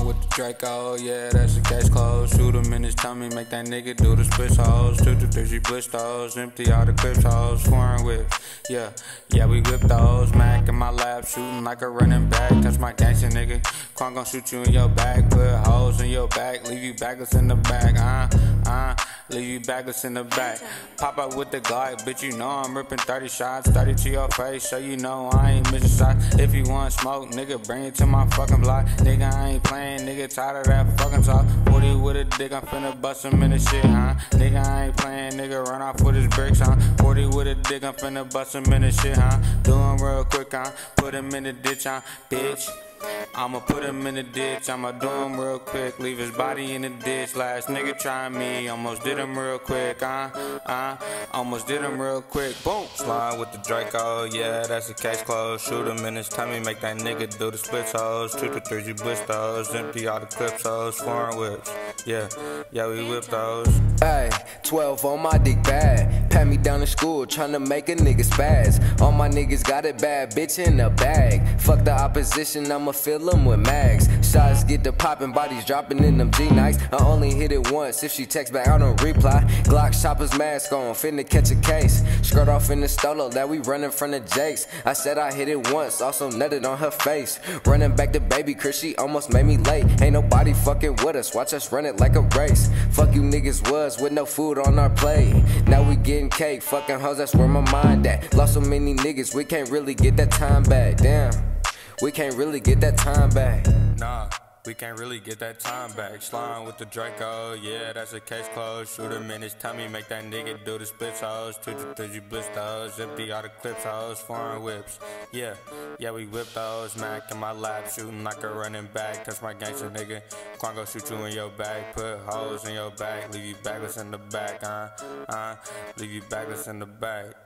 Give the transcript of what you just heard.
Slime with the Draco, yeah, that's the case closed. Shoot him in his tummy, make that nigga do the split holes. 2 to 3 blisters, empty all the clips holes. Foreign whips, yeah, we whip those. Mac in my lap, shooting like a running back. Touch my gangster nigga, Quan gon' shoot you in your back. Put holes in your back, leave you backless in the back. Leave you backless in the back. Pop out with the Glock, bitch, you know I'm ripping 30 shots, 30 to your face, so you know I ain't missing shots. If you want smoke, nigga, bring it to my fucking block. Nigga, I ain't playing, nigga, tired of that fucking talk. 40 with a dick, I'm finna bust him in the shit, huh? Nigga, I ain't playing, nigga, run off with his bricks, huh? 40 with a dick, I'm finna bust him in the shit, huh? Do him real quick, huh? Put him in the ditch, huh? Bitch, I'ma put him in the ditch, I'ma do him real quick, leave his body in the ditch. Last nigga try me, almost did him real quick, almost did him real quick, boom. Slime with the Draco, yeah, that's the case closed. Shoot him in his tummy, make that nigga do the split holes. 2 to 3 blisters, empty all the clips hoes. Foreign whips, yeah, we whip those. Ay, 12 on my dick bad. Pat me down to school, tryna make a nigga spaz. All my niggas got it bad, bitch in the bag. Fuck the opposition, I'ma fill them with mags. Shots get the poppin', bodies dropping in them G-Nikes. I only hit it once, if she text back I don't reply. Glock shopper's mask on, finna catch a case. Skirt off in the stolo that we running from the Jakes. I said I hit it once, also nutted on her face. Running back to baby Chris, she almost made me late. Ain't nobody fucking with us, watch us run it like a race. Fuck you niggas was with no food on our plate. Now we getting cake, fucking hoes, that's where my mind at. Lost so many niggas, we can't really get that time back. Damn, we can't really get that time back. Nah, we can't really get that time back. Slime with the Draco, yeah, that's a case closed. Shoot him in his tummy, make that nigga do the split hoes. 2 to 3 blisters, empty all the clips hoes. Foreign whips, yeah, we whip those. Mac in my lap, shooting like a running back. Touch my gangster nigga, Quan gon' shoot you in your back. Put holes in your back, leave you backless in the back, leave you backless in the back.